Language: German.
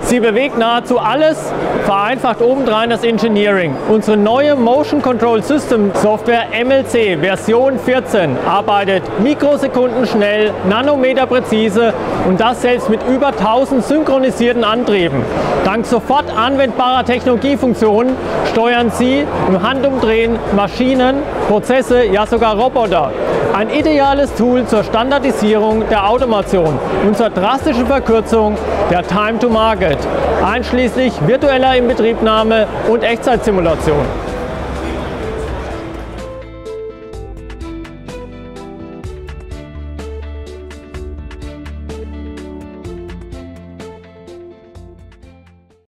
Sie bewegt nahezu alles, vereinfacht obendrein das Engineering. Unsere neue Motion Control System Software MLC Version 14 arbeitet mikrosekundenschnell, nanometerpräzise und das selbst mit über 1000 synchronisierten Antrieben. Dank sofort anwendbarer Technologiefunktionen steuern Sie im Handumdrehen Maschinen, Prozesse, ja sogar Roboter. Ein ideales Tool zur Standardisierung der Automation und zur drastischen Verkürzung der Time to Market, einschließlich virtueller Inbetriebnahme und Echtzeitsimulation.